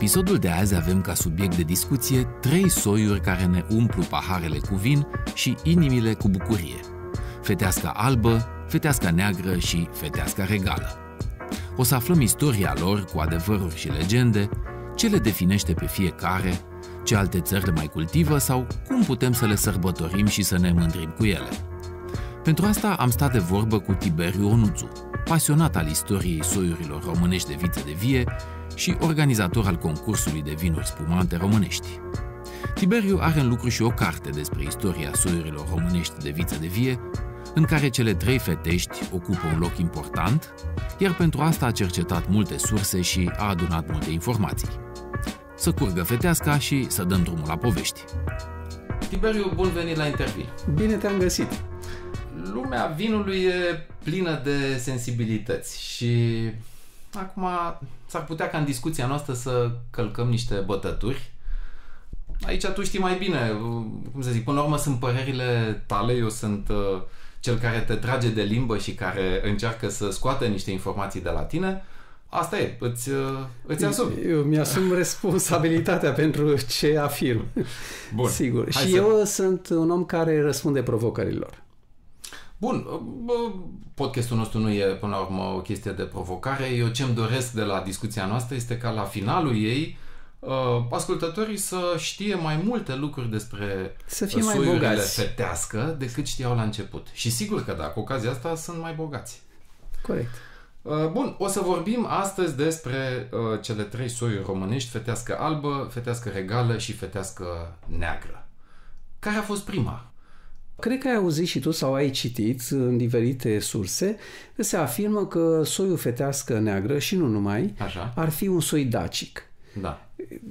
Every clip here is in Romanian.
episodul de azi avem ca subiect de discuție 3 soiuri care ne umplu paharele cu vin și inimile cu bucurie. Feteasca albă, feteasca neagră și feteasca regală. O să aflăm istoria lor cu adevăruri și legende, ce le definește pe fiecare, ce alte țări le mai cultivă sau cum putem să le sărbătorim și să ne mândrim cu ele. Pentru asta am stat de vorbă cu Tiberiu Onuțu, pasionat al istoriei soiurilor românești de viță de vie și organizator al concursului de vinuri spumante românești. Tiberiu are în lucru și o carte despre istoria soiurilor românești de viță de vie, în care cele 3 fetești ocupă un loc important, iar pentru asta a cercetat multe surse și a adunat multe informații. Să curgă feteasca și să dăm drumul la povești. Tiberiu, bun venit la interviu! Bine te-am găsit! Lumea vinului e plină de sensibilități și acum s-ar putea ca în discuția noastră să călcăm niște bătături. Aici tu știi mai bine, cum să zic, până la urmă sunt părerile tale, eu sunt cel care te trage de limbă și care încearcă să scoată niște informații de la tine. Asta e, îți asumi. Eu mi-asum responsabilitatea pentru ce afirm. Bun. Sigur. Și eu sunt un om care răspunde provocărilor. Bun, podcastul nostru nu e până la urmă o chestie de provocare. Eu ce-mi doresc de la discuția noastră este ca la finalul ei ascultătorii să știe mai multe lucruri despre soiurile fetească decât știau la început. Și sigur că da, cu ocazia asta sunt mai bogați. Corect. Bun, o să vorbim astăzi despre cele 3 soiuri românești, fetească albă, fetească regală și fetească neagră. Care a fost prima? Cred că ai auzit și tu sau ai citit în diferite surse că se afirmă că soiul fetească neagră și nu numai ar fi un soi dacic. Da.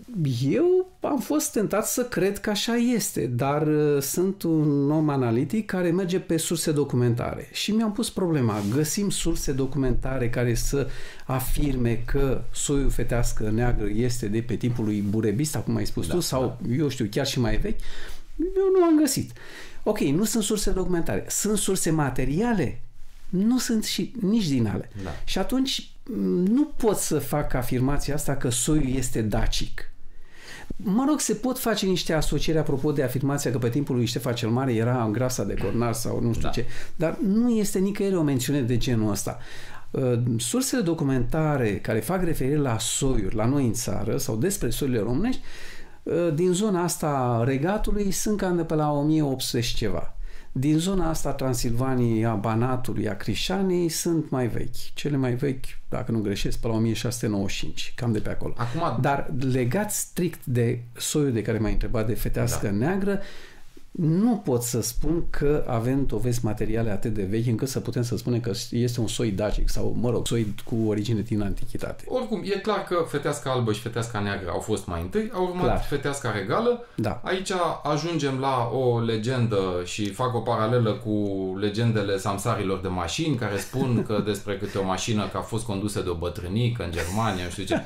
Eu am fost tentat să cred că așa este, dar sunt un om analitic care merge pe surse documentare și mi-am pus problema. Găsim surse documentare care să afirme că soiul fetească neagră este de pe timpul lui Burebista, cum ai spus tu, sau eu știu, chiar și mai vechi. Eu nu am găsit. Ok, nu sunt surse documentare. Sunt surse materiale? Nu sunt și nici din ale. Da. Și atunci nu pot să fac afirmația asta că soiul este dacic. Mă rog, se pot face niște asocieri apropo de afirmația că pe timpul lui Ștefan cel Mare era în grasa de cornar sau nu știu ce. Dar nu este nicăieri o mențiune de genul ăsta. Sursele documentare care fac referire la soiuri la noi în țară sau despre soiurile românești din zona asta Regatului sunt cam de pe la 1800 și ceva. Din zona asta Transilvaniei, a Banatului, a Crișanei sunt mai vechi. Cele mai vechi, dacă nu greșesc, pe la 1695, cam de pe acolo. Acum... Dar legat strict de soiul de care m-ai întrebat, de fetească neagră, nu pot să spun că avem dovezi materiale atât de vechi încât să putem să spunem că este un soi dacic sau, mă rog, soi cu origine din antichitate. Oricum, e clar că feteasca albă și feteasca neagră au fost mai întâi, au urmat feteasca regală. Da. Aici ajungem la o legendă și fac o paralelă cu legendele samsarilor de mașini care spun că despre câte o mașină că a fost condusă de o bătrânică în Germania, nu știu ce.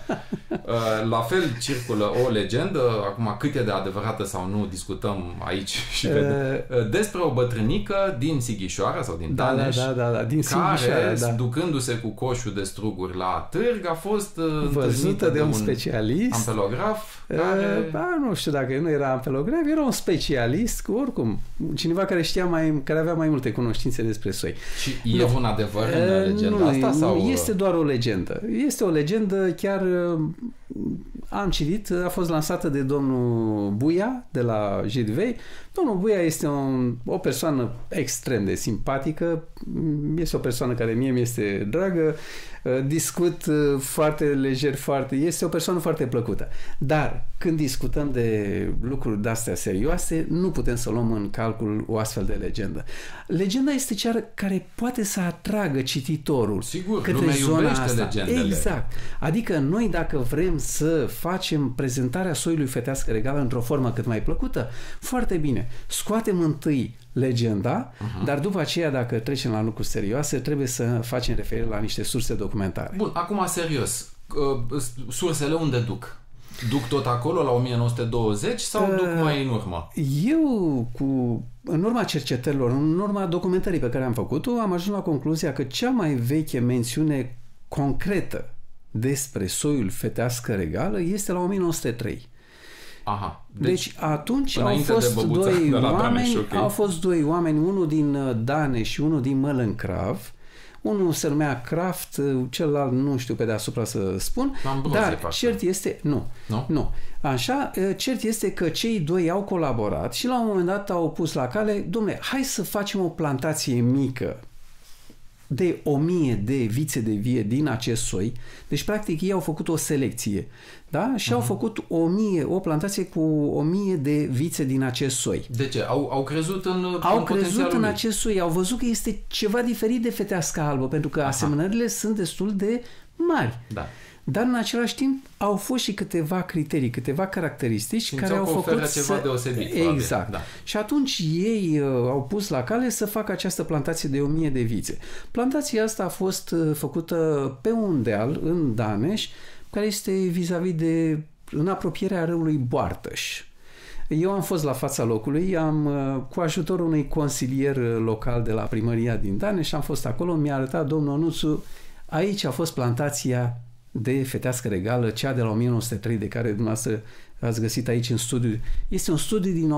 La fel circulă o legendă, acum cât e de adevărată sau nu discutăm aici și despre o bătrânică din Sighișoara sau din Taneș, din care, ducându-se cu coșul de struguri la târg, a fost văzută de un specialist, ampelograf, care... nu știu dacă nu era ampelograf, era un specialist, oricum, cineva care care avea mai multe cunoștințe despre soi. Și e un adevăr în legenda asta? Sau... Este doar o legendă. Este o legendă, chiar am citit, a fost lansată de domnul Buia de la Jidvei. Domnul Buia este o persoană extrem de simpatică, este o persoană care mie mi-este dragă, discut foarte lejer, este o persoană foarte plăcută. Dar când discutăm de lucruri de-astea serioase, nu putem să luăm în calcul o astfel de legendă. Legenda este cea care poate să atragă cititorul către zona asta. Legendele. Exact. Adică noi, dacă vrem să facem prezentarea soiului fetească regală într-o formă cât mai plăcută, foarte bine. Scoatem întâi legenda, dar după aceea, dacă trecem la lucruri serioase, trebuie să facem referire la niște surse documentare. Bun, acum serios. Sursele unde duc? Duc tot acolo, la 1920 sau duc mai în urmă? Eu, în urma cercetărilor, în urma documentării pe care am făcut-o, am ajuns la concluzia că cea mai veche mențiune concretă despre soiul fetească regală este la 1903. Aha. Deci atunci au fost doi oameni, unul din Daneș și unul din Mălâncrav. Unul se numea Kraft, celălalt nu știu pe deasupra să spun, dar cert este... Nu. Așa, cert este că cei doi au colaborat și la un moment dat au pus la cale, dom'le, hai să facem o plantație mică de 1000 de vițe de vie din acest soi. Deci, practic, ei au făcut o selecție, da? Și au făcut o plantație cu 1000 de vițe din acest soi. De ce? Au crezut Au crezut în acest soi. Au văzut că este ceva diferit de fetească albă, pentru că asemănările sunt destul de mari. Da. Dar în același timp au fost și câteva criterii, câteva caracteristici care au făcut ceva deosebit. Exact. Da. Și atunci ei au pus la cale să facă această plantație de 1000 de vițe. Plantația asta a fost făcută pe un deal în Daneș, care este vis-a-vis de în apropierea râului Boartăș. Eu am fost la fața locului, cu ajutorul unui consilier local de la primăria din Daneș, am fost acolo, mi-a arătat domnul Onuțu, aici a fost plantația de fetească regală, cea de la 1903, de care dumneavoastră ați găsit aici în studiu. Este un studiu din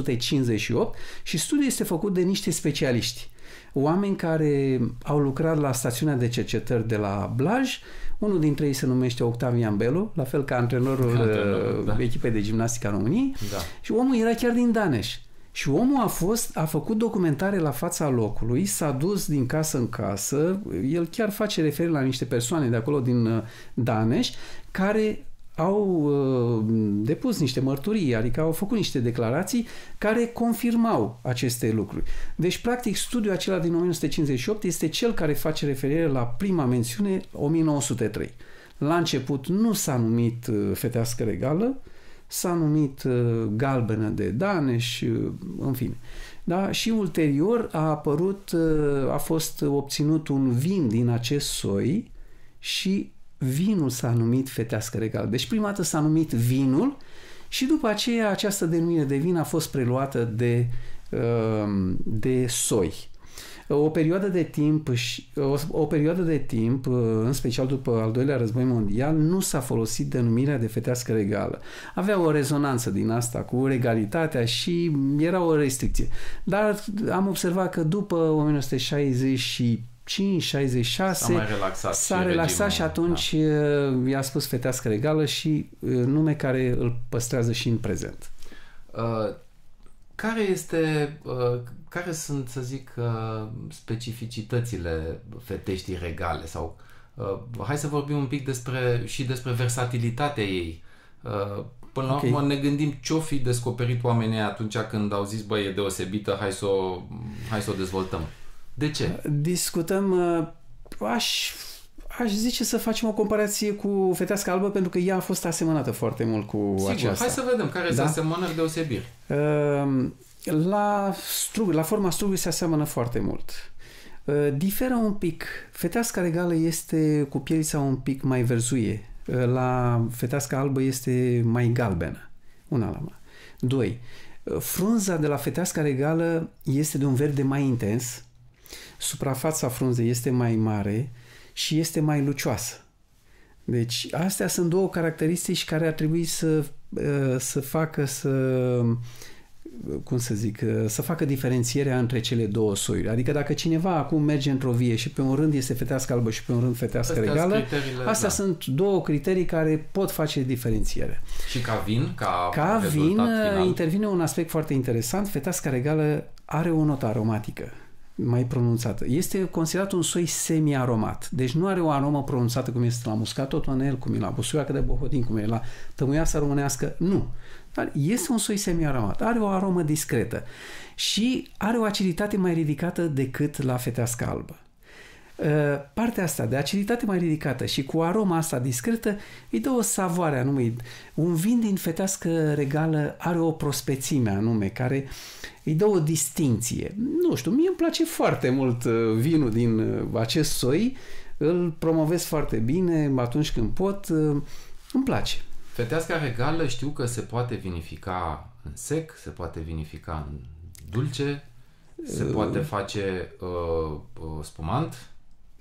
1958 și studiul este făcut de niște specialiști. Oameni care au lucrat la stațiunea de cercetări de la Blaj. Unul dintre ei se numește Octavian Belu, la fel ca antrenorul echipei de gimnastică a României. Da. Și omul era chiar din Daneș. Și omul a făcut documentare la fața locului, s-a dus din casă în casă, el chiar face referire la niște persoane de acolo din Daneș, care au depus niște mărturii, adică au făcut niște declarații care confirmau aceste lucruri. Deci, practic, studiul acela din 1958 este cel care face referire la prima mențiune, 1903. La început nu s-a numit fetească regală, s-a numit galbenă de Daneș, în fine. Da? Și ulterior a fost obținut un vin din acest soi și vinul s-a numit fetească regală. Deci prima dată s-a numit vinul și după aceea această denumire de vin a fost preluată de soi. O perioadă de timp, în special după al doilea război mondial, nu s-a folosit denumirea de fetească regală. Avea o rezonanță din asta cu regalitatea și era o restricție. Dar am observat că după 1965-66 s-a relaxat și atunci i-a spus fetească regală și nume care îl păstrează și în prezent. Care sunt, să zic, specificitățile feteștii regale? Sau hai să vorbim un pic despre versatilitatea ei. Până la urmă ne gândim ce-o fi descoperit oamenii atunci când au zis, e deosebită, hai să o dezvoltăm. De ce? Discutăm, aș zice să facem o comparație cu fetească albă, pentru că ea a fost asemănată foarte mult cu aceasta. Hai să vedem care sunt asemănări, deosebiri. La forma strugului se aseamănă foarte mult. Diferă un pic. Feteasca regală este cu pielița un pic mai verzuie. La feteasca albă este mai galbenă. Una la mână. 2. Frunza de la feteasca regală este de un verde mai intens. Suprafața frunzei este mai mare și este mai lucioasă. Deci astea sunt două caracteristici care ar trebui să facă să facă diferențierea între cele două soiuri. Adică dacă cineva acum merge într-o vie și pe un rând este fetească albă și pe un rând fetească regală, astea sunt două criterii care pot face diferențierea. Și ca vin? Ca vin intervine un aspect foarte interesant. Feteasca regală are o notă aromatică mai pronunțată. Este considerat un soi semi-aromat. Deci nu are o aromă pronunțată cum este la muscatotonel, cum e la busuioacă de bohodin, cum e la tămâioasa românească. Nu. Dar este un soi semi-aromat. Are o aromă discretă și are o aciditate mai ridicată decât la fetească albă. Partea asta de aciditate mai ridicată și cu aroma asta discretă îi dă o savoare anume. Un vin din fetească regală are o prospețime anume care îi dă o distinție. Nu știu, mie îmi place foarte mult vinul din acest soi, îl promovez foarte bine atunci când pot, îmi place. Feteasca regală știu că se poate vinifica în sec, se poate vinifica în dulce, se poate face spumant. Da.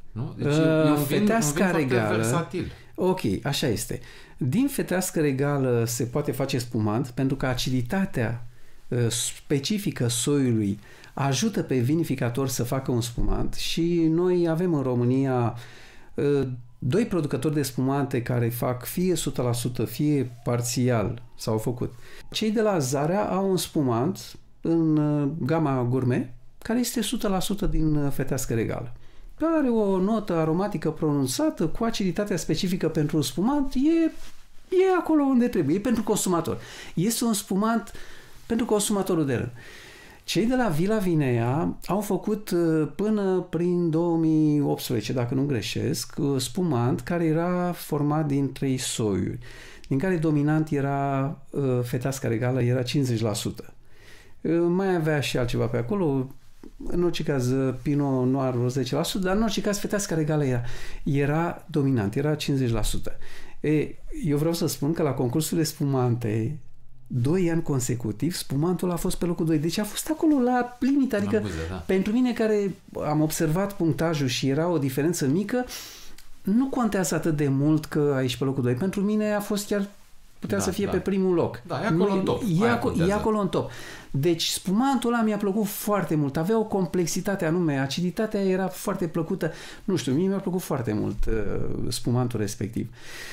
Nu? Deci e un vin foarte versatil. Ok, așa este. Din fetească regală se poate face spumant pentru că aciditatea specifică soiului ajută pe vinificator să facă un spumant și noi avem în România doi producători de spumante care fac fie 100%, fie parțial s-au făcut. Cei de la Zarea au un spumant în gama gourmet care este 100% din fetească regală. Are o notă aromatică pronunțată cu aciditatea specifică pentru spumant, e acolo unde trebuie, e pentru consumator. Este un spumant pentru consumatorul de rând. Cei de la Villa Vinea au făcut până prin 2018, dacă nu greșesc, spumant care era format din 3 soiuri, din care dominant era fetească regală, era 50%. Mai avea și altceva pe acolo, în orice caz Pinot Noir 10%, dar în orice caz fetească regală era dominant, era 50%. Eu vreau să spun că la concursurile spumante 2 ani consecutiv, spumantul a fost pe locul 2. Deci a fost acolo la limită. Adică pentru mine care am observat punctajul și era o diferență mică, nu contează atât de mult că a ieșit pe locul 2. Pentru mine a fost chiar, putea să fie pe primul loc. Da, e acolo în top. E acolo în top. Deci spumantul ăla mi-a plăcut foarte mult. Avea o complexitate anume. Aciditatea era foarte plăcută. Nu știu, mie mi-a plăcut foarte mult spumantul respectiv.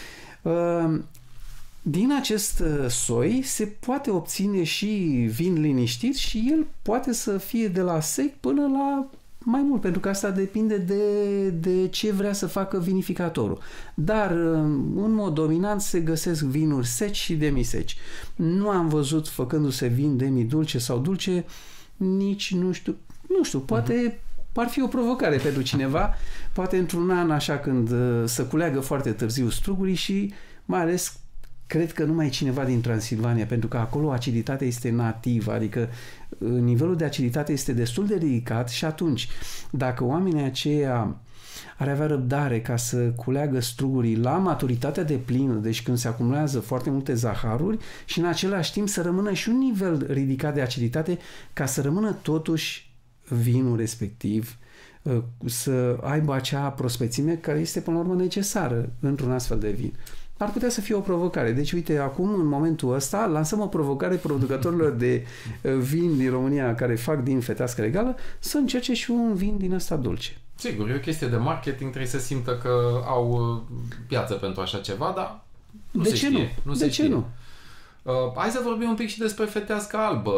Din acest soi se poate obține și vin liniștit și el poate să fie de la sec până la mai mult, pentru că asta depinde de ce vrea să facă vinificatorul. Dar în mod dominant se găsesc vinuri seci și demiseci. Nu am văzut făcându-se vin demidulce sau dulce, nici nu știu, poate ar fi o provocare pentru cineva, poate într-un an așa când să culeagă foarte târziu strugurii și mai ales cred că numai cineva din Transilvania, pentru că acolo aciditatea este nativă, adică nivelul de aciditate este destul de ridicat și atunci, dacă oamenii aceia ar avea răbdare ca să culeagă strugurii la maturitatea deplină, deci când se acumulează foarte multe zaharuri și în același timp să rămână și un nivel ridicat de aciditate ca să rămână totuși vinul respectiv să aibă acea prospețime care este până la urmă necesară într-un astfel de vin. Ar putea să fie o provocare. Deci, uite, acum, în momentul ăsta, lansăm o provocare producătorilor de vin din România care fac din fetească regală să încerce și un vin din ăsta dulce. Sigur, e o chestie de marketing, trebuie să simtă că au piață pentru așa ceva, dar nu se știe. De ce nu? Hai să vorbim un pic și despre fetească albă.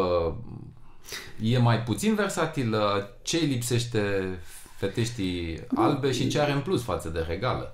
E mai puțin versatilă? Ce îi lipsește feteștii albe și ce are în plus față de regală?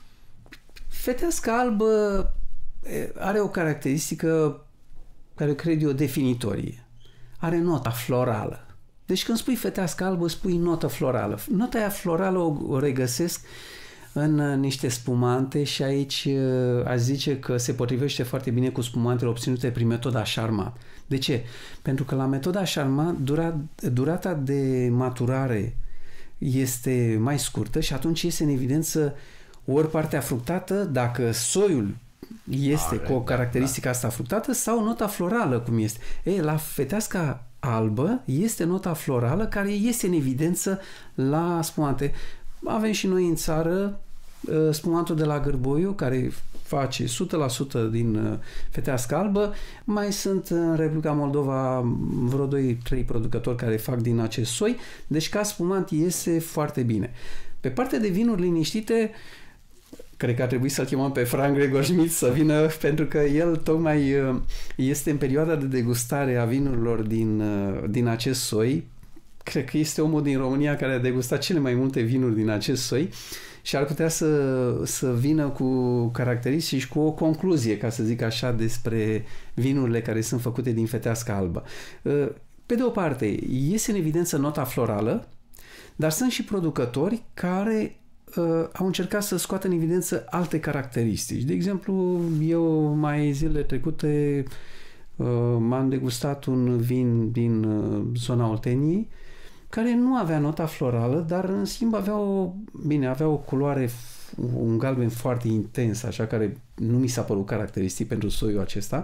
Fetească albă are o caracteristică care cred eu definitorie. Are nota florală. Deci când spui fetească albă, spui notă florală. Nota aia florală o regăsesc în niște spumante și aici aș zice că se potrivește foarte bine cu spumantele obținute prin metoda Charmat. De ce? Pentru că la metoda Charmat durata de maturare este mai scurtă și atunci iese în evidență ori partea fructată, dacă soiul este cu o caracteristică asta fructată, sau nota florală cum este. La feteasca albă este nota florală care este în evidență la spumante. Avem și noi în țară spumantul de la Gârboiu care face 100% din fetească albă. Mai sunt în Republica Moldova vreo 2-3 producători care fac din acest soi. Deci ca spumant iese foarte bine. Pe partea de vinuri liniștite, cred că ar trebui să-l chemăm pe Frank Gregor Schmidt să vină, pentru că el tocmai este în perioada de degustare a vinurilor din acest soi. Cred că este omul din România care a degustat cele mai multe vinuri din acest soi și ar putea să vină cu caracteristici și cu o concluzie, ca să zic așa, despre vinurile care sunt făcute din fetească albă. Pe de o parte, iese în evidență nota florală, dar sunt și producători care au încercat să scoată în evidență alte caracteristici. De exemplu, eu mai zilele trecute m-am degustat un vin din zona Olteniei care nu avea nota florală, dar în schimb avea o culoare, un galben foarte intens, așa, care nu mi s-a părut caracteristic pentru soiul acesta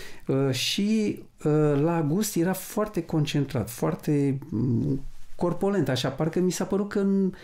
și la gust era foarte concentrat, foarte corpulent, așa, parcă mi s-a părut că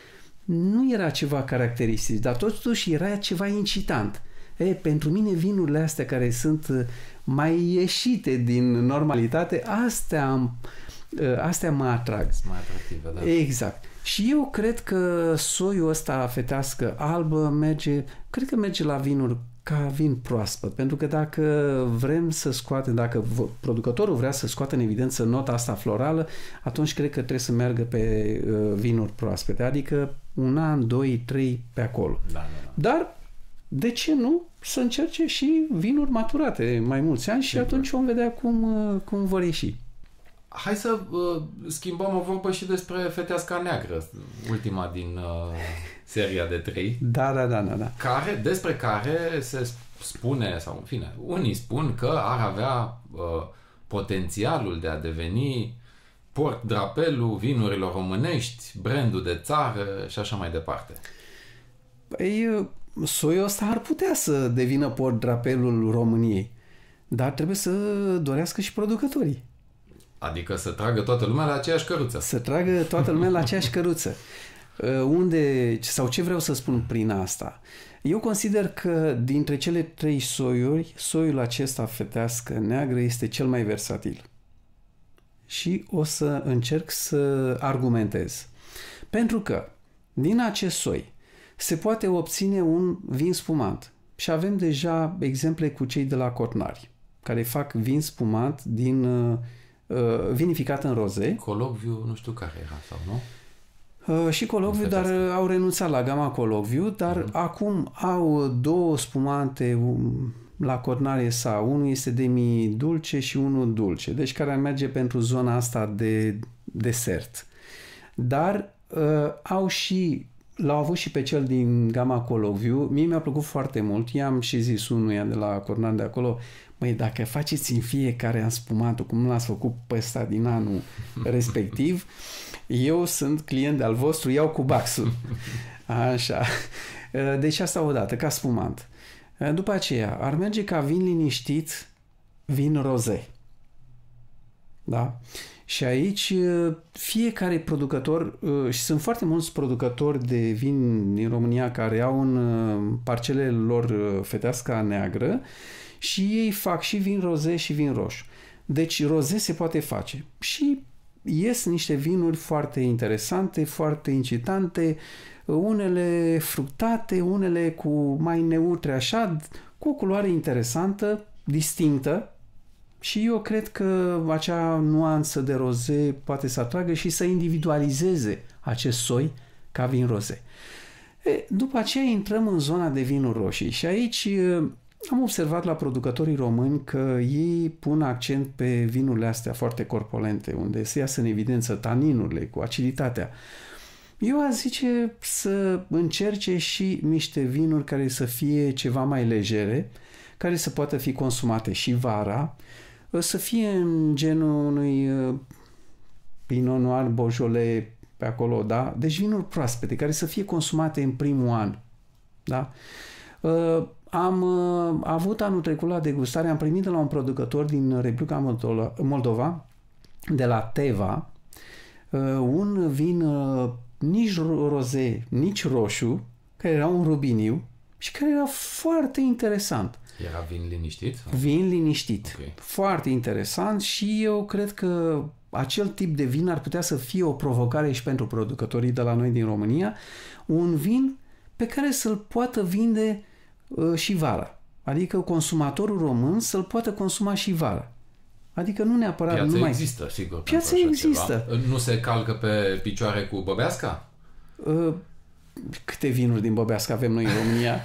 nu era ceva caracteristic, dar totuși era ceva incitant. Pentru mine vinurile astea care sunt mai ieșite din normalitate, astea mă atrag. Mai atractive, da. Exact. Și eu cred că soiul ăsta fetească albă cred că merge la vinuri ca vin proaspăt, pentru că dacă vrem să scoatem, dacă producătorul vrea să scoată în evidență nota asta florală, atunci cred că trebuie să meargă pe vinuri proaspete, adică 1 an, 2, 3 pe acolo. Da. Dar de ce nu să încerce și vinuri maturate mai mulți ani și atunci vom vedea cum vor ieși. Hai să schimbăm o vorbă și despre feteasca neagră, ultima din seria de 3. Da. Despre care se spune, sau în fine, unii spun că ar avea potențialul de a deveni port-drapelul vinurilor românești, brandul de țară și așa mai departe. Păi, soiul ăsta ar putea să devină port-drapelul României, dar trebuie să dorească și producătorii. Adică să tragă toată lumea la aceeași căruță. Să tragă toată lumea la aceeași căruță. Sau ce vreau să spun prin asta? Eu consider că dintre cele 3 soiuri, soiul acesta fetească neagră este cel mai versatil. Și o să încerc să argumentez. Pentru că din acest soi se poate obține un vin spumant. Și avem deja exemple cu cei de la Cornari, care fac vin spumant din vinificat în roze. Colocviu, nu știu care era, sau nu? Și Colocviu, dar au renunțat la gama Colocviu, dar acum au 2 spumante la Cornari sau unul este demi-dulce și unul dulce, deci care ar merge pentru zona asta de desert. Dar l-au avut și pe cel din gama Colocviu. Mie mi-a plăcut foarte mult. I-am și zis unuia de la Cornari de acolo: măi, dacă faceți în fiecare an spumatul, cum l-ați făcut pe ăsta din anul respectiv, eu sunt client de-al vostru, iau cu baxul. Așa. Deci asta odată, ca spumant. După aceea, ar merge ca vin liniștit, vin roze. Da? Și aici fiecare producător, și sunt foarte mulți producători de vin din România care au în parcelele lor feteasca neagră și ei fac și vin roze și vin roșu. Deci roze se poate face și ies niște vinuri foarte interesante, foarte incitante, unele fructate, unele cu mai neutre așa, cu o culoare interesantă, distinctă. Și eu cred că acea nuanță de roze poate să atragă și să individualizeze acest soi ca vin roze. După aceea intrăm în zona de vinuri roșii și aici am observat la producătorii români că ei pun accent pe vinurile astea foarte corpulente, unde se iasă în evidență taninurile cu aciditatea. Eu aș zice să încerce și niște vinuri care să fie ceva mai legere, care să poată fi consumate și vara, să fie în genul unui Pinot Noir, Beaujolais, pe acolo, da? Deci vinuri proaspete, care să fie consumate în primul an, da? Am avut anul trecut la degustare, am primit de la un producător din Republica Moldova, de la Teva, un vin nici roze, nici roșu, care era un rubiniu și care era foarte interesant. Era vin liniștit? Vin liniștit. Okay. Foarte interesant și eu cred că acel tip de vin ar putea să fie o provocare și pentru producătorii de la noi din România, un vin pe care să-l poată vinde și vara. Adică consumatorul român să-l poată consuma și vara. Adică nu neapărat piața numai... există, sigur. Piața există. Ceva. Nu se calcă pe picioare cu Băbeasca? Câte vinuri din Băbeasca avem noi în România?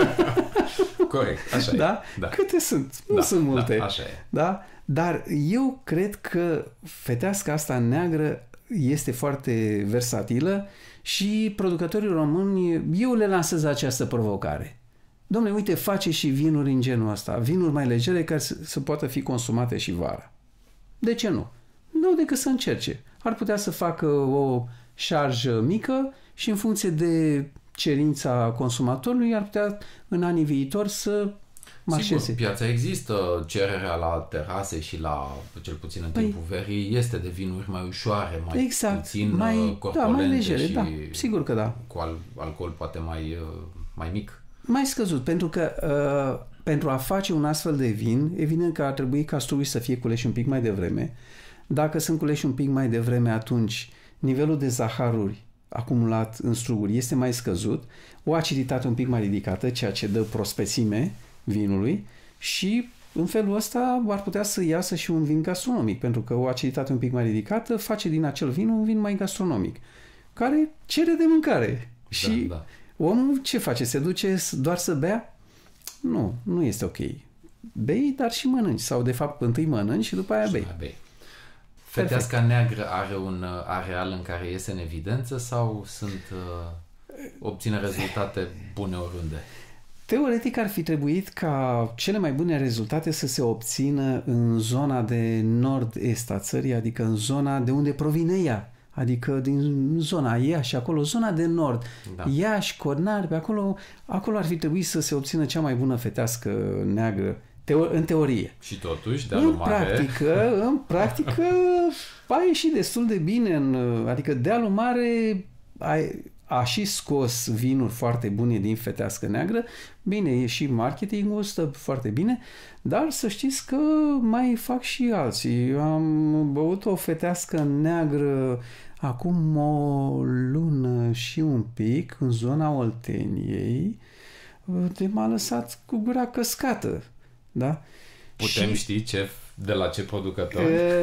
Corect, așa da? E. Da. Câte sunt? Nu sunt multe. Da, așa e. Da? Dar eu cred că feteasca asta neagră este foarte versatilă și producătorii români, eu le lansez această provocare. Dom'le, uite, face și vinuri în genul ăsta, vinuri mai legere care să poată fi consumate și vara. De ce nu? Nu decât să încerce. Ar putea să facă o șarjă mică și în funcție de cerința consumatorului ar putea în anii viitori să marșeze. Sigur, piața există, cererea la terase și la, cel puțin în timpul verii, este de vinuri mai ușoare, mai puțin corpulente, mai legere, și sigur că da. Cu alcool poate mai mic. Mai scăzut, pentru că pentru a face un astfel de vin, evident că ar trebui ca strugurii să fie culeși un pic mai devreme. Dacă sunt culeși un pic mai devreme, atunci nivelul de zaharuri acumulat în struguri este mai scăzut, o aciditate un pic mai ridicată, ceea ce dă prospețime vinului și în felul ăsta ar putea să iasă și un vin gastronomic, pentru că o aciditate un pic mai ridicată face din acel vin un vin mai gastronomic, care cere de mâncare. Și omul ce face? Se duce doar să bea? Nu este ok. Bei, dar și mănânci. Sau de fapt întâi mănânci și după aia bei. Feteasca neagră are un areal în care iese în evidență sau obține rezultate bune oriunde? Teoretic ar fi trebuit ca cele mai bune rezultate să se obțină în zona de nord-est a țării, adică în zona de unde provine ea, adică din zona Iași, acolo, zona de nord, Iași, Cornari, pe acolo ar fi trebuit să se obțină cea mai bună fetească neagră, în teorie. Și totuși, dealul mare... În practică a ieșit destul de bine, adică dealul mare a și scos vinuri foarte bune din fetească neagră. Bine, e și marketingul, stă foarte bine, dar să știți că mai fac și alții. Am băut o fetească neagră acum o lună și un pic în zona Olteniei, m-a lăsat cu gura căscată. Da? Putem ști de la ce producător?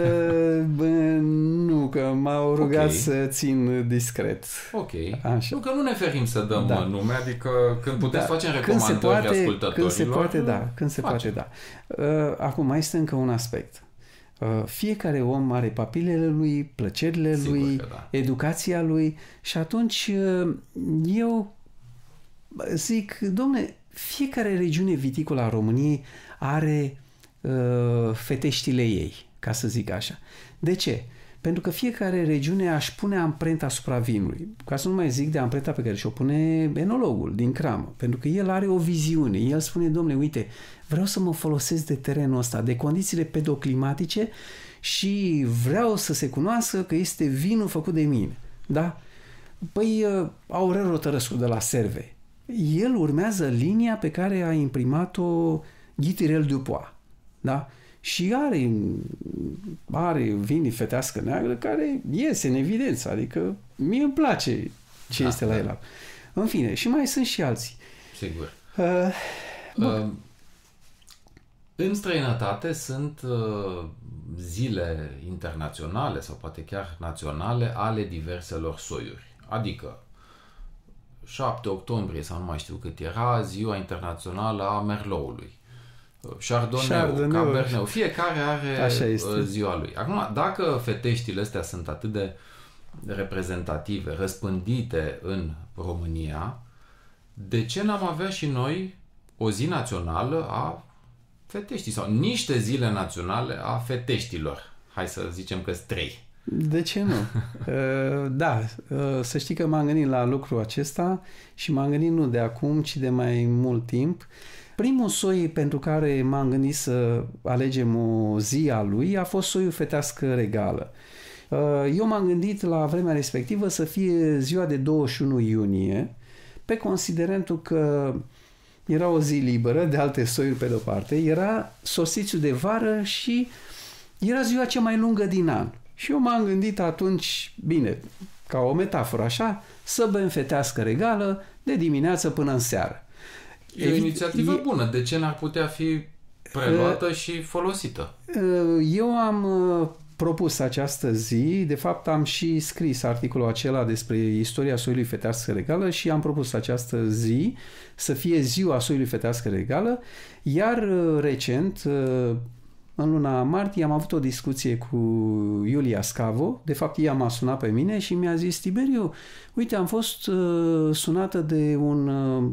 Nu, că m-au rugat să țin discret. Ok. Așa. Nu că nu ne ferim să dăm nume, adică când puteți face recomandări ascultătorilor. Când se poate, da. Acum mai este încă un aspect. Fiecare om are papilele lui, plăcerile lui, educația lui și atunci eu zic, dom'le, fiecare regiune viticolă a României are feteștile ei, ca să zic așa. De ce? Pentru că fiecare regiune aș pune amprenta asupra vinului. Ca să nu mai zic de amprenta pe care și-o pune enologul din cramă. Pentru că el are o viziune. El spune, domnule, uite, vreau să mă folosesc de terenul ăsta, de condițiile pedoclimatice și vreau să se cunoască că este vinul făcut de mine. Da? Păi Aurel Tărăscu de la Serve. El urmează linia pe care a imprimat-o Ghitirel Dupois. Da? Și are vin fetească neagră care iese în evidență. Adică mie îmi place ce este la el. În fine, și mai sunt și alții. Sigur. În străinătate sunt zile internaționale sau poate chiar naționale ale diverselor soiuri. Adică 7 octombrie sau nu mai știu cât era ziua internațională a Merlotului. Chardonnay, Cabernet, fiecare are ziua lui. Acum, dacă feteștile astea sunt atât de reprezentative, răspândite în România, de ce n-am avea și noi o zi națională a feteștii sau niște zile naționale a feteștilor? Hai să zicem că-s 3. De ce nu? Să știi că m-am gândit la lucrul acesta și m-am gândit nu de acum, ci de mai mult timp. Primul soi pentru care m-am gândit să alegem o zi a lui a fost soiul fetească regală. Eu m-am gândit la vremea respectivă să fie ziua de 21 iunie, pe considerentul că era o zi liberă de alte soiuri pe de-o parte, era solstițiul de vară și era ziua cea mai lungă din an. Și eu m-am gândit atunci, bine, ca o metaforă așa, să bem fetească regală de dimineață până în seară. E o inițiativă bună. De ce n-ar putea fi preluată și folosită? Eu am propus această zi, de fapt am și scris articolul acela despre istoria soiului fetească regală și am propus această zi să fie ziua soiului fetească regală, iar recent, în luna martie, am avut o discuție cu Iulia Scavo. De fapt, ea m-a sunat pe mine și mi-a zis, Tiberiu, uite, am fost sunată de un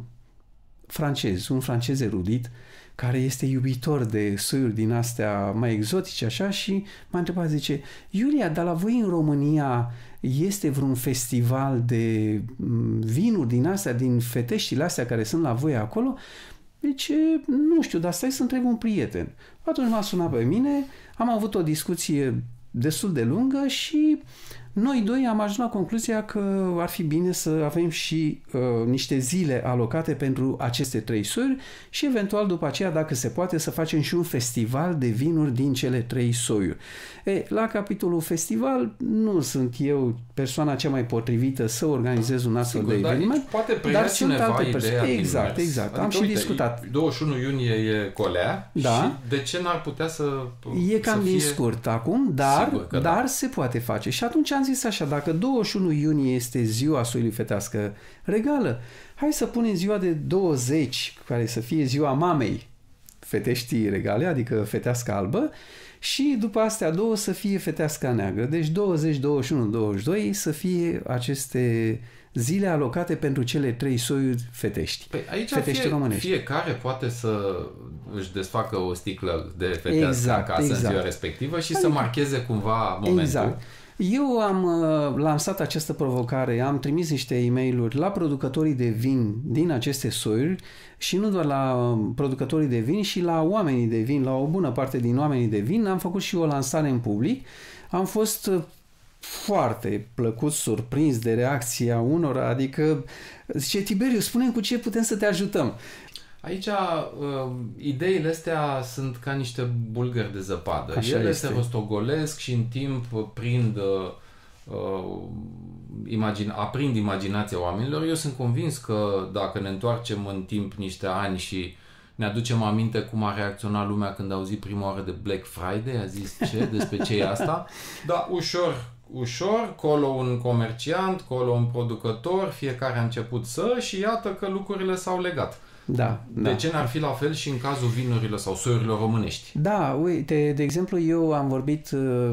francez erudit, care este iubitor de soiuri din astea mai exotice, așa, și m-a întrebat, zice, Iulia, dar la voi în România este vreun festival de vinuri din astea, din feteștile astea care sunt la voi acolo? Zice, nu știu, dar stai să întreb un prieten. Atunci m-a sunat pe mine, am avut o discuție destul de lungă și noi doi am ajuns la concluzia că ar fi bine să avem și niște zile alocate pentru aceste 3 soiuri și eventual după aceea, dacă se poate, să facem și un festival de vinuri din cele 3 soiuri. La capitolul festival nu sunt eu persoana cea mai potrivită să organizez un astfel de eveniment, poate preia cineva ideea exact. Adică, am și discutat. 21 iunie e colea și de ce n-ar putea să e cam din scurt acum, dar se poate face. Și atunci am zis așa, dacă 21 iunie este ziua soiului fetească regală, hai să punem ziua de 20, care să fie ziua mamei feteștii regale, adică fetească albă, și după astea două să fie fetească neagră. Deci 20, 21, 22 să fie aceste zile alocate pentru cele 3 soiuri fetești. Păi aici fetești românești. Fiecare poate să își desfacă o sticlă de fetească acasă în ziua respectivă și să marcheze cumva momentul. Exact. Eu am lansat această provocare, am trimis niște e-mail-uri la producătorii de vin din aceste soiuri și nu doar la producătorii de vin, și la oamenii de vin, la o bună parte din oamenii de vin. Am făcut și o lansare în public. Am fost foarte plăcut surprins de reacția unora, adică zice, Tiberiu, spune-mi cu ce putem să te ajutăm. Aici ideile astea sunt ca niște bulgări de zăpadă. Așa ele este. se rostogolesc și în timp aprind imaginația oamenilor. Eu sunt convins că dacă ne întoarcem în timp niște ani și ne aducem aminte cum a reacționat lumea când a auzit prima oară de Black Friday, a zis ce? Despre ce e asta? Da, ușor, colo un comerciant, colo un producător, fiecare a început și iată că lucrurile s-au legat. De ce n-ar fi la fel și în cazul vinurilor sau soiurilor românești? Da, uite, de exemplu, eu am vorbit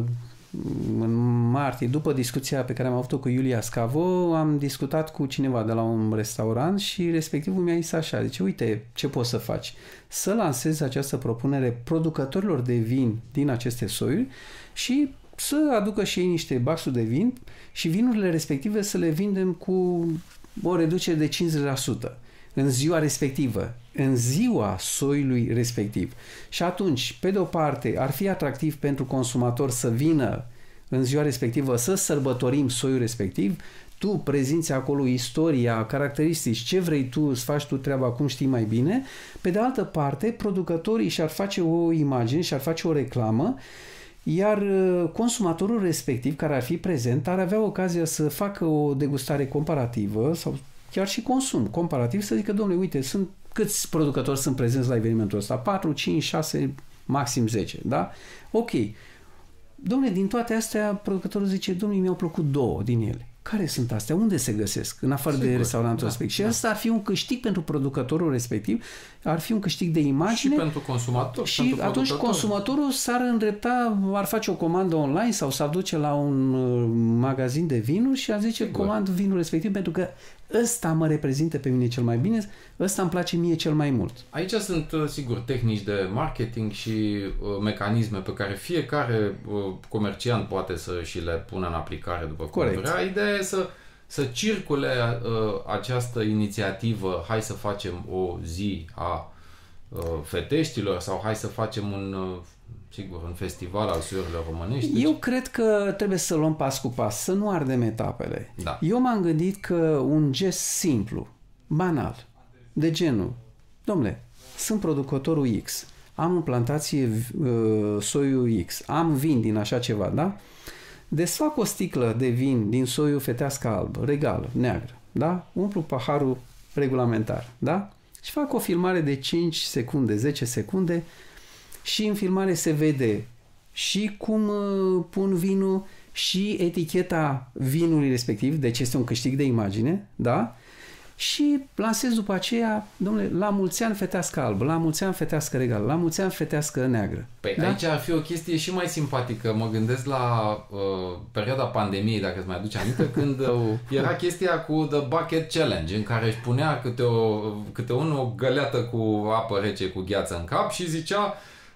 în martie, după discuția pe care am avut-o cu Iulia Scavo, am discutat cu cineva de la un restaurant și respectivul mi-a zis așa, zice, uite, ce poți să faci? Să lansezi această propunere producătorilor de vin din aceste soiuri și să aducă și ei niște baxuri de vin și vinurile respective să le vindem cu o reducere de 50%. În ziua respectivă, în ziua soiului respectiv. Și atunci, pe de o parte, ar fi atractiv pentru consumator să vină în ziua respectivă să sărbătorim soiul respectiv, tu prezinți acolo istoria, caracteristici, ce vrei tu, îți faci tu treaba cum știi mai bine. Pe de altă parte, producătorii și-ar face o imagine, și-ar face o reclamă, iar consumatorul respectiv, care ar fi prezent, ar avea ocazia să facă o degustare comparativă sau chiar și consum comparativ, să zică, domnule, uite, câți producători sunt prezenți la evenimentul ăsta? 4, 5, 6, maxim 10, da? Ok. Domnule, din toate astea, producătorul zice, domnule, mi-au plăcut 2 din ele. Care sunt astea? Unde se găsesc? În afară de restaurantul respectiv. Și asta ar fi un câștig pentru producătorul respectiv, ar fi un câștig de imagine. Și pentru consumator. Și pentru atunci consumatorul s-ar îndrepta, ar face o comandă online sau s-ar duce la un magazin de vinuri și ar zice, comand vinul respectiv pentru că ăsta mă reprezintă pe mine cel mai bine, ăsta îmi place mie cel mai mult. Aici sunt, sigur, tehnici de marketing și mecanisme pe care fiecare comerciant poate să și le pună în aplicare după cum vrea. Ideea e să circule această inițiativă, hai să facem o zi a feteștilor sau hai să facem un festival al soiurilor românești. Eu cred că trebuie să luăm pas cu pas, să nu ardem etapele. Da. Eu m-am gândit că un gest simplu, banal, de genul, domnule, sunt producătorul X, am în plantație soiul X, am vin din așa ceva, da? Desfac o sticlă de vin din soiul fetească albă, regală, neagră, da? Umplu paharul regulamentar, da? Și fac o filmare de 5 secunde, 10 secunde și în filmare se vede și cum pun vinul și eticheta vinului respectiv, deci este un câștig de imagine, da? Și lansez după aceea, domnule, la mulți ani fetească albă, la mulți ani fetească regală, la mulți ani fetească neagră. Păi da? Aici ar fi o chestie și mai simpatică. Mă gândesc la perioada pandemiei, dacă îți mai aduci aminte, când era chestia cu The Bucket Challenge, în care își punea câte unul o găleată cu apă rece, cu gheață în cap și zicea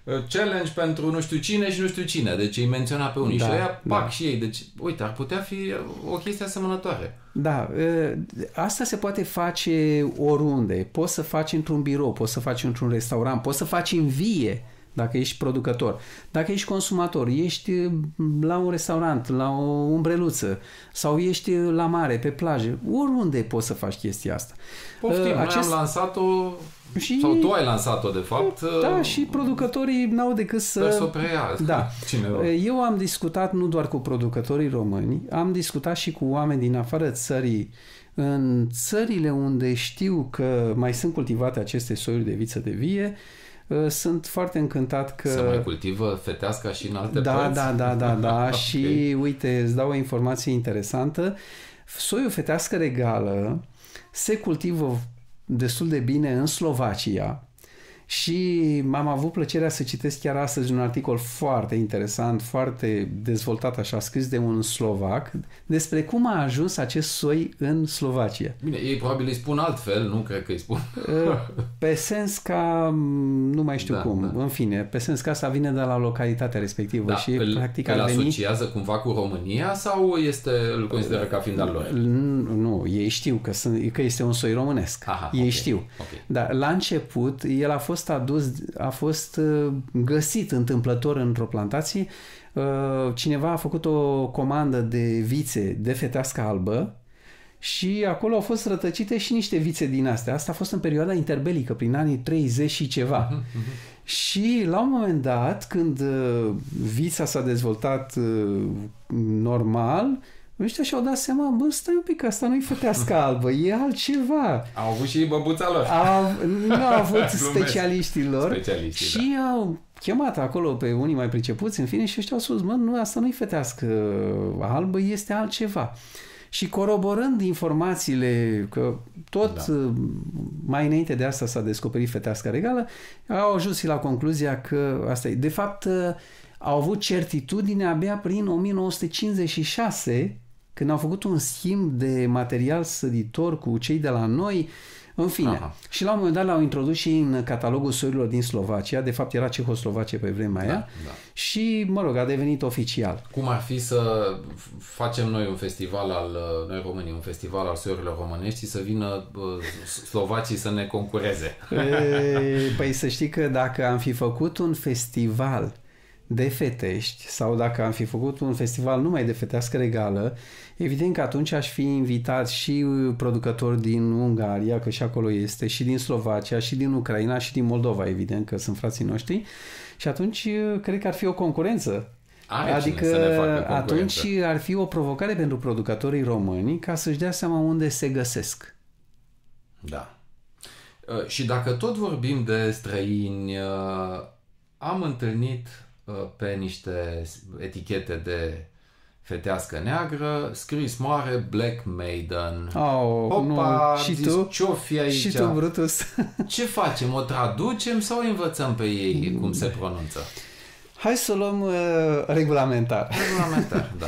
challenge pentru nu știu cine și nu știu cine. Deci îi menționa pe unii și ăia pac și ei. Deci, uite, ar putea fi o chestie asemănătoare. Da, asta se poate face oriunde. Poți să faci într-un birou, poți să faci într-un restaurant, poți să faci în vie dacă ești producător. Dacă ești consumator, ești la un restaurant, la o umbreluță sau ești la mare, pe plajă, oriunde poți să faci chestia asta. Poftim, noi am lansat-o sau tu ai lansat-o de fapt. Da, și producătorii n-au decât să preia. Da. Cineva. Eu am discutat nu doar cu producătorii români, am discutat și cu oameni din afară țării, în țările unde știu că mai sunt cultivate aceste soiuri de viță de vie. Sunt foarte încântat că... Se mai cultivă feteasca și în alte părți? Da. Okay. Și uite, îți dau o informație interesantă. Soiul fetească regală se cultivă destul de bine în Slovacia și am avut plăcerea să citesc chiar astăzi un articol foarte interesant, foarte dezvoltat, așa, scris de un slovac, despre cum a ajuns acest soi în Slovacia. Bine, ei probabil îi spun altfel, nu cred că îi spun. Pesenska, nu mai știu cum, în fine, Pesenska asta vine de la localitatea respectivă și practic îl asociază cumva cu România sau îl consideră ca fiind al lor? Nu, ei știu că este un soi românesc. Aha, ei okay, știu. okay. Dar la început el a fost găsit întâmplător într-o plantație. Cineva a făcut o comandă de vițe de fetească albă și acolo au fost rătăcite și niște vițe din astea. Asta a fost în perioada interbelică, prin anii 30 și ceva. Și la un moment dat, când vița s-a dezvoltat normal, ăștia și-au dat seama, bă, stai un pic, asta nu-i fetească albă, e altceva. Au avut și băbuța lor. Nu au avut specialiștii lor. Și da. au chemat acolo pe unii mai pricepuți, în fine, și ăștia au spus, mă, nu, asta nu-i fetească albă, este altceva. Și coroborând informațiile, că tot mai înainte de asta s-a descoperit fetească regală, au ajuns la concluzia că asta e. De fapt, au avut certitudine abia prin 1956, când au făcut un schimb de material săditor cu cei de la noi, în fine. Aha. Și la un moment dat l-au introdus și în catalogul soiurilor din Slovacia, de fapt era Cehoslovacia pe vremea aia, și, mă rog, a devenit oficial. Cum ar fi să facem noi un festival noi românii, un festival al soiurilor românești și să vină slovacii să ne concureze? Păi să știi că dacă am fi făcut un festival de fetești sau dacă am fi făcut un festival numai de fetească regală, evident că atunci aș fi invitat și producători din Ungaria, că și acolo este, și din Slovacia, și din Ucraina, și din Moldova, evident că sunt frații noștri, și atunci cred că ar fi o concurență. Adică atunci ar fi o provocare pentru producătorii români ca să-și dea seama unde se găsesc. Da. Și dacă tot vorbim de străini, am întâlnit pe niște etichete de fetească neagră scris mare Black Maiden. Opa, și tu? Ce-o fi aici? Și tu, Brutus? Ce facem? O traducem sau învățăm pe ei cum se pronunță? Hai să o luăm regulamentar. Regulamentar, da.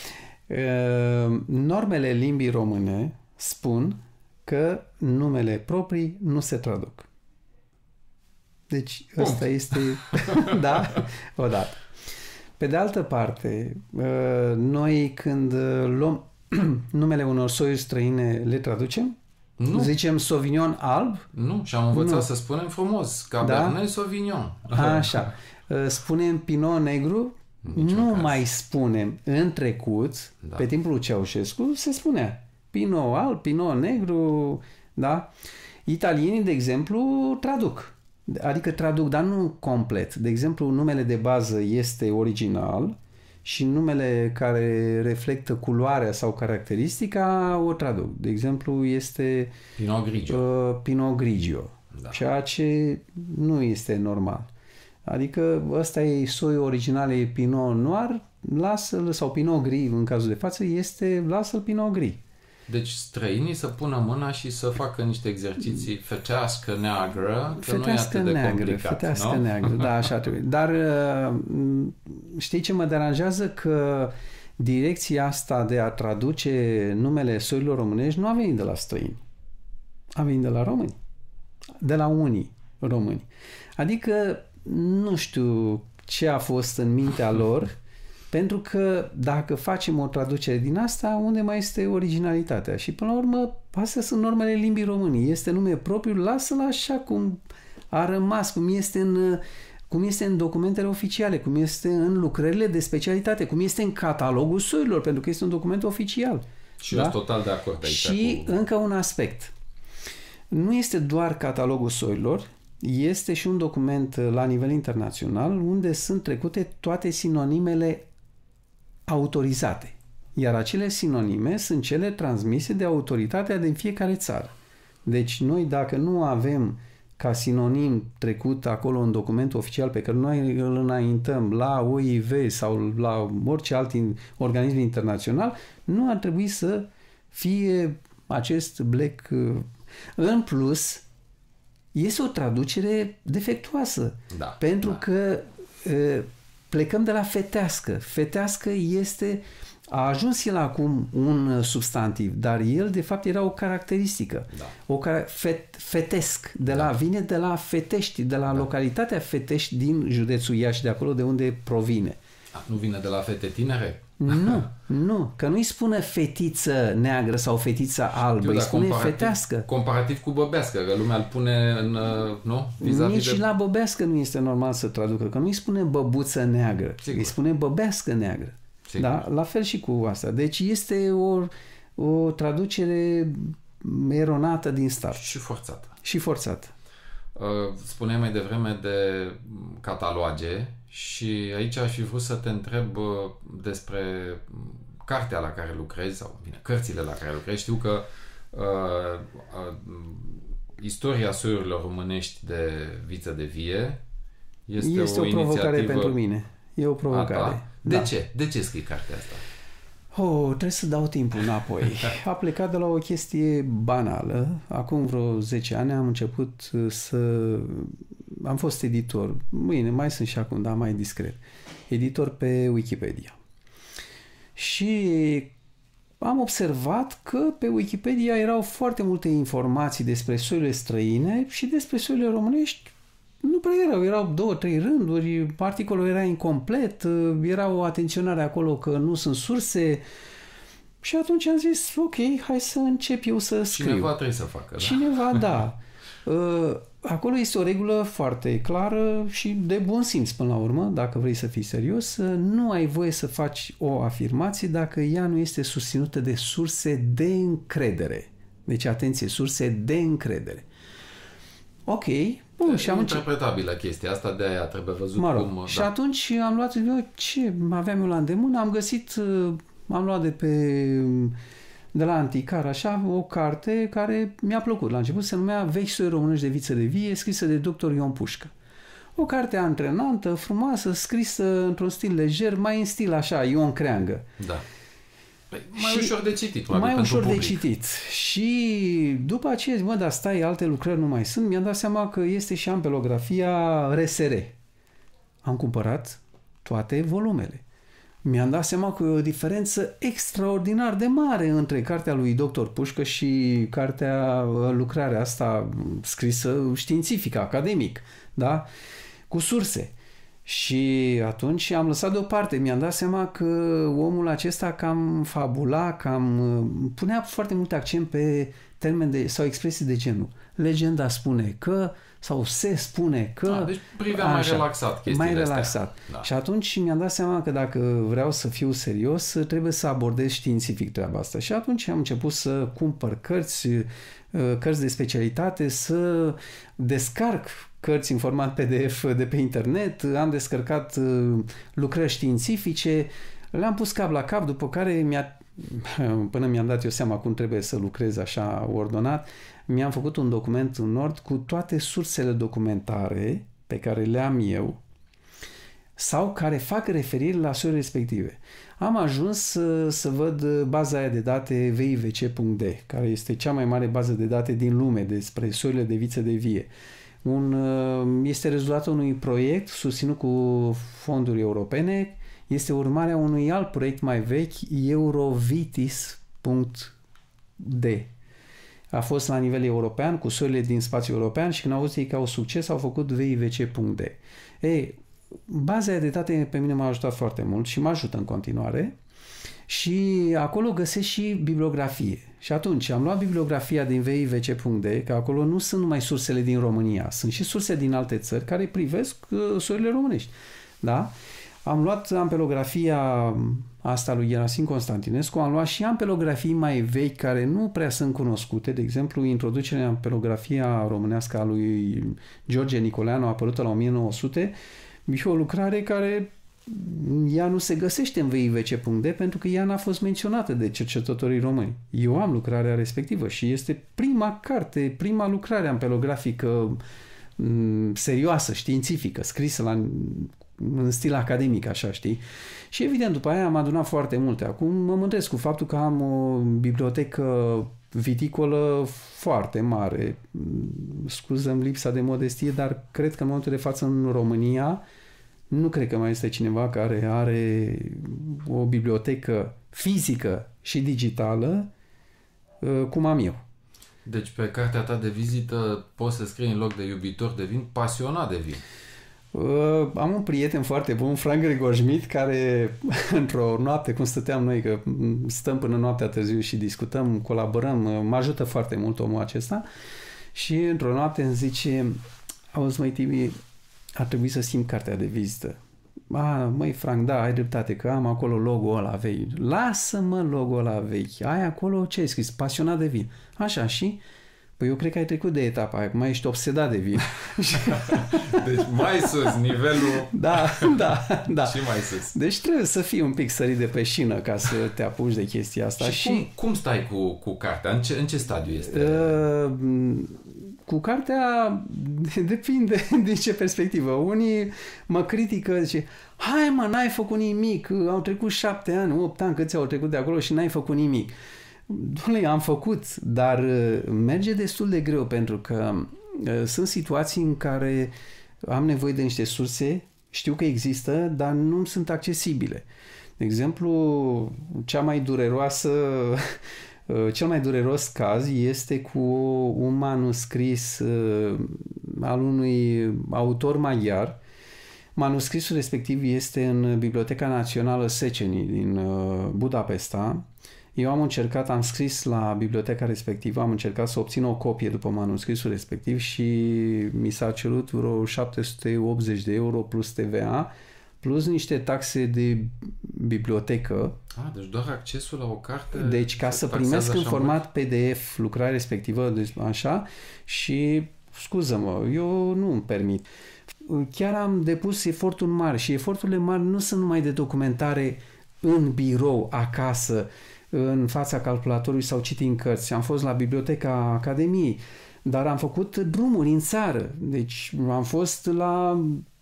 Normele limbii române spun că numele proprii nu se traduc. Deci ăsta este... da? Odată. Pe de altă parte, noi când luăm numele unor soiuri străine, le traducem? Nu. Zicem Sauvignon alb? Nu, și am învățat să spunem frumos. Cabernet Sauvignon. Așa. Spunem Pinot negru? Nu mai spunem. În trecut, pe timpul lui Ceaușescu, se spunea Pinot alb, Pinot negru, da? Italienii, de exemplu, traduc. Adică traduc, dar nu complet. De exemplu, numele de bază este original și numele care reflectă culoarea sau caracteristica o traduc. De exemplu, este Pinot Grigio. Pinot Grigio, ceea ce nu este normal. Adică ăsta e soiul original, e Pinot Noir, lasă-l, sau Pinot Gris în cazul de față, lasă-l Pinot Gris. Deci străinii să pună mâna și să facă niște exerciții fetească neagră, că fetească nu e atât neagră, de complicat, fetească nu? neagră, da, așa trebuie. Dar știi ce mă deranjează? Că direcția asta de a traduce numele soiurilor românești nu a venit de la străini. A venit de la români. De la unii români. Adică nu știu ce a fost în mintea lor, pentru că dacă facem o traducere din asta, unde mai este originalitatea? Și până la urmă, astea sunt normele limbii române. Este nume propriu, lasă-l așa cum a rămas, cum este în documentele oficiale, cum este în lucrările de specialitate, cum este în catalogul soiurilor, pentru că este un document oficial. Și eu sunt total de acord aici. Și încă un aspect. Nu este doar catalogul soiurilor, este și un document la nivel internațional unde sunt trecute toate sinonimele autorizate. Iar acele sinonime sunt cele transmise de autoritatea din fiecare țară. Deci noi, dacă nu avem ca sinonim trecut acolo în documentul oficial pe care noi îl înaintăm la OIV sau la orice alt organism internațional, nu ar trebui să fie acest black. În plus, este o traducere defectuoasă. Da, pentru că plecăm de la fetească. Fetească a ajuns el acum un substantiv, dar el de fapt era o caracteristică. Da. Fetesc, vine de la Fetești, de la localitatea Fetești din județul Iași, de acolo de unde provine. Nu vine de la fete tinere? Nu, că nu îi spune fetiță neagră sau fetiță albă, îi spune fetească. Comparativ cu băbească, că lumea îl pune în, nu? Nici la băbească nu este normal să traducă, că nu îi spune băbuță neagră, îi spune băbească neagră. Da? La fel și cu asta. Deci este o traducere eronată din start. Și forțată. Spuneai mai devreme de cataloage și aici aș fi vrut să te întreb despre cartea la care lucrezi sau cărțile la care lucrezi. Știu că istoria soiurilor românești de viță de vie este o provocare pentru mine. E o provocare. De ce? De ce scrii cartea asta? Trebuie să dau timpul înapoi. A plecat de la o chestie banală. Acum vreo 10 ani am început am fost editor. Bine, mai sunt și acum, dar mai discret. Editor pe Wikipedia. Și am observat că pe Wikipedia erau foarte multe informații despre soiurile străine și despre soiurile românești nu prea erau 2-3 rânduri, articolul era incomplet, era o atenționare acolo că nu sunt surse și atunci am zis, ok, hai să încep eu să scriu. Cineva trebuie să facă. Cineva, da. Acolo este o regulă foarte clară și de bun simț până la urmă, dacă vrei să fii serios, nu ai voie să faci o afirmație dacă ea nu este susținută de surse de încredere. Deci, atenție, surse de încredere. Ok. Bun, și am interpretabilă chestia asta, de aia trebuie văzut cum... Și atunci am luat ce aveam eu la îndemână, am luat de la Anticar, așa, o carte care mi-a plăcut. La început se numea Vechi soiuri românești de viță de vie, scrisă de dr. Ion Pușcă. O carte antrenantă, frumoasă, scrisă într-un stil lejer, mai în stil așa, Ion Creangă. Da. Mai ușor de citit, mai ușor de citit. Și după aceea zic, dar stai, alte lucrări nu mai sunt. Mi-am dat seama că este și ampelografia RSR. Am cumpărat toate volumele. Mi-am dat seama că e o diferență extraordinar de mare între cartea lui Dr. Pușcă și lucrarea asta scrisă științifică, academic, da? Cu surse. Și atunci am lăsat deoparte. Mi-am dat seama că omul acesta cam fabula, punea foarte mult accent pe termeni sau expresii de genul. Legenda spune că, sau se spune că... Deci privea mai relaxat chestiile mai relaxat. Da. Și atunci mi-am dat seama că dacă vreau să fiu serios, trebuie să abordez științific treaba asta. Și atunci am început să cumpăr cărți de specialitate, să descarc cărți în format PDF de pe internet, am descărcat lucrări științifice, le-am pus cap la cap, după care până mi-am dat eu seama cum trebuie să lucrez așa ordonat, mi-am făcut un document în Word cu toate sursele documentare pe care le am eu sau care fac referire la soiurile respective. Am ajuns să văd baza aia de date VIVC.d, care este cea mai mare bază de date din lume despre soiurile de viță de vie. Este rezultatul unui proiect susținut cu fonduri europene, este urmarea unui alt proiect mai vechi, Eurovitis.d. a fost la nivel european, cu soiurile din spațiul european și când au auzit ei că au succes, au făcut VIVC.D. Ei, baza de date pe mine m-a ajutat foarte mult și mă ajută în continuare și acolo găsesc și bibliografie. Și atunci am luat bibliografia din VIVC.D, că acolo nu sunt numai sursele din România, sunt și surse din alte țări care privesc soiurile românești. Da? Am luat ampelografia asta lui Gerasim Constantinescu, am luat și ampelografii mai vechi care nu prea sunt cunoscute, de exemplu introducerea în ampelografia românească a lui George Nicoleanu, apărută la 1900, e o lucrare care ea nu se găsește în VIVC.D pentru că ea n-a fost menționată de cercetătorii români. Eu am lucrarea respectivă și este prima carte, prima lucrare ampelografică serioasă, științifică, scrisă în stil academic, așa, știi? Și evident, după aia am adunat foarte multe. Acum mă mândresc cu faptul că am o bibliotecă viticolă foarte mare. Scuză-mi lipsa de modestie, dar cred că în momentul de față în România nu cred că mai este cineva care are o bibliotecă fizică și digitală cum am eu. Deci pe cartea ta de vizită poți să scrii în loc de iubitor de vin, pasionat de vin. Am un prieten foarte bun, Frank Gregor Schmidt, care într-o noapte, cum stăteam noi, că stăm până noaptea târziu și discutăm, colaborăm, mă ajută foarte mult omul acesta și într-o noapte îmi zice: auzi, măi, Tibi, ar trebui să schimb cartea de vizită. Măi, Frank, da, ai dreptate, că am acolo logo-ul ăla vechi. Lasă-mă logo-ul ăla vechi. Ai acolo, ce ai scris? Pasionat de vin. Așa, și? Păi eu cred că ai trecut de etapa aia, mai ești obsedat de vin. Deci mai sus, nivelul... Da. Și mai sus. Deci trebuie să fii un pic sărit de pe șină ca să te apuci de chestia asta. Și cum stai cu cartea? În ce stadiu este? Cu cartea depinde din ce perspectivă. Unii mă critică, zice: hai mă, n-ai făcut nimic, au trecut 7 ani, 8 ani cât ți-au trecut de acolo și n-ai făcut nimic. Doamne, am făcut, dar merge destul de greu pentru că sunt situații în care am nevoie de niște surse, știu că există, dar nu sunt accesibile. De exemplu, cel mai dureros caz este cu un manuscris al unui autor maghiar. Manuscrisul respectiv este în Biblioteca Națională Széchenyi din Budapesta. Eu am scris la biblioteca respectivă, am încercat să obțin o copie după manuscrisul respectiv și mi s-a cerut vreo 780 de euro plus TVA, plus niște taxe de bibliotecă. Deci doar accesul la o carte... Deci ca să primesc în format PDF lucrarea respectivă, deci așa, și scuză-mă, eu nu îmi permit. Chiar am depus eforturi mari și eforturile mari nu sunt numai de documentare în birou, acasă, în fața calculatorului sau citind cărți. Am fost la Biblioteca Academiei, dar am făcut drumuri în țară. Deci am fost la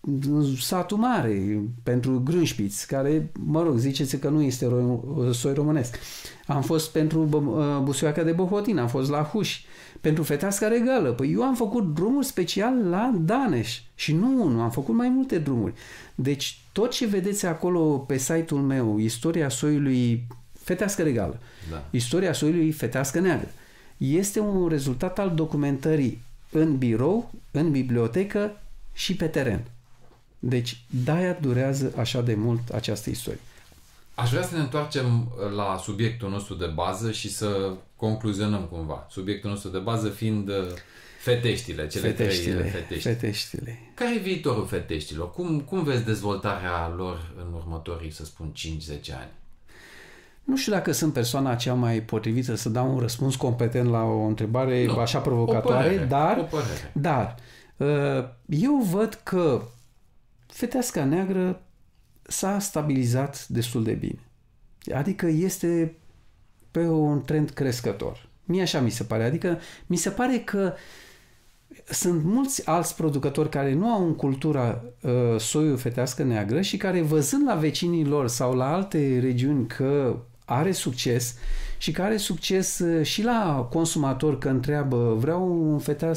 satul mare pentru grânșpiți, care, mă rog, ziceți că nu este soi românesc. Am fost pentru Busuioaca de Bohotin, am fost la Huși, pentru Feteasca Regală. Păi eu am făcut drumuri special la Daneș și nu, am făcut mai multe drumuri. Deci tot ce vedeți acolo pe site-ul meu, istoria soiului Fetească Regală, istoria soiului Fetească Neagră, este un rezultat al documentării în birou, în bibliotecă și pe teren. Deci, de-aia durează așa de mult această istorie. Aș vrea să ne întoarcem la subiectul nostru de bază și să concluzionăm cumva. Subiectul nostru de bază fiind feteștile, feteștile. Care e viitorul feteștilor? Cum vezi dezvoltarea lor în următorii, să spun, 5-10 ani? Nu știu dacă sunt persoana cea mai potrivită să dau un răspuns competent la o întrebare așa provocatoare, dar eu văd că Feteasca Neagră s-a stabilizat destul de bine. Adică este pe un trend crescător. Mie așa mi se pare. Adică mi se pare că sunt mulți alți producători care nu au în cultura soiul Fetească Neagră și care, văzând la vecinii lor sau la alte regiuni că are succes și care are succes și la consumator, că întreabă: vreau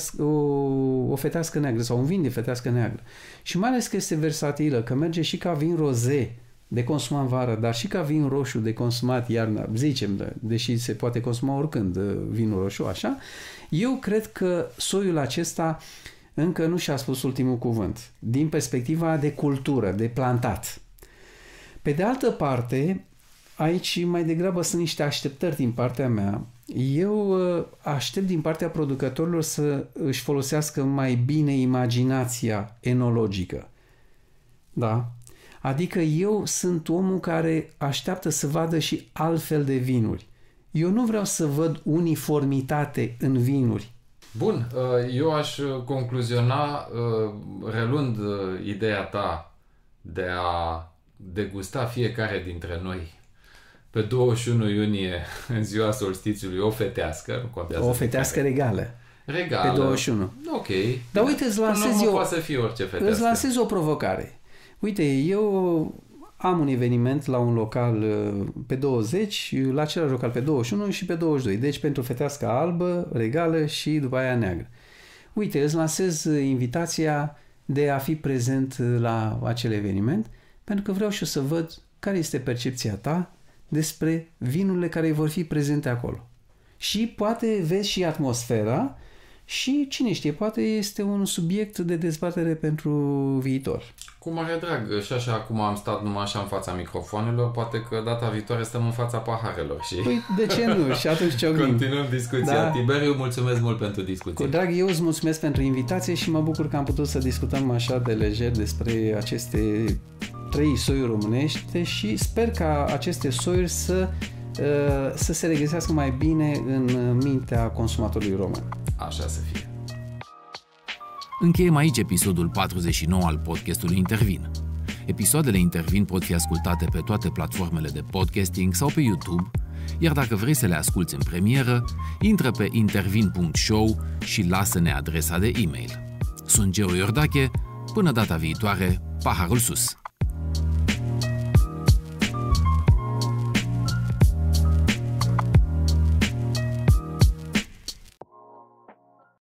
o fetească neagră sau un vin de fetească neagră. Și mai ales că este versatilă, că merge și ca vin roze de consumat în vară, dar și ca vin roșu de consumat iarna, zicem, deși se poate consuma oricând vinul roșu, așa, eu cred că soiul acesta încă nu și-a spus ultimul cuvânt, din perspectiva de cultură, de plantat. Pe de altă parte, aici mai degrabă sunt niște așteptări din partea mea. Eu aștept din partea producătorilor să își folosească mai bine imaginația enologică. Da? Adică eu sunt omul care așteaptă să vadă și altfel de vinuri. Eu nu vreau să văd uniformitate în vinuri. Bun, eu aș concluziona reluând ideea ta de a degusta fiecare dintre noi pe 21 iunie, în ziua solstițiului, o fetească, nu contează. O fetească regală. Regală. Pe 21. Ok. Dar uite, îți lansez eu... poate să fie orice fetească. Îți lansez o provocare. Uite, eu am un eveniment la un local pe 20, la același local pe 21 și pe 22. Deci pentru fetească albă, regală și după aia neagră. Uite, îți lansez invitația de a fi prezent la acel eveniment, pentru că vreau și eu să văd care este percepția ta despre vinurile care vor fi prezente acolo. Și poate vezi și atmosfera și, cine știe, poate este un subiect de dezbatere pentru viitor. Cu mare drag. Și așa cum am stat numai așa în fața microfoanelor, poate că data viitoare stăm în fața paharelor. Și... Păi, de ce nu? Și atunci ciocnim. Continuăm discuția. Da. Tiberiu, mulțumesc mult pentru discuție. Cu drag, eu îți mulțumesc pentru invitație și mă bucur că am putut să discutăm așa de lejer despre aceste 3 soiuri românești și sper ca aceste soiuri să se regăsească mai bine în mintea consumatorului român. Așa să fie. Încheiem aici episodul 49 al podcastului Intervin. Episoadele Intervin pot fi ascultate pe toate platformele de podcasting sau pe YouTube, iar dacă vrei să le asculți în premieră, intră pe intervin.show și lasă-ne adresa de e-mail. Sunt Geo Iordache, până data viitoare, paharul sus!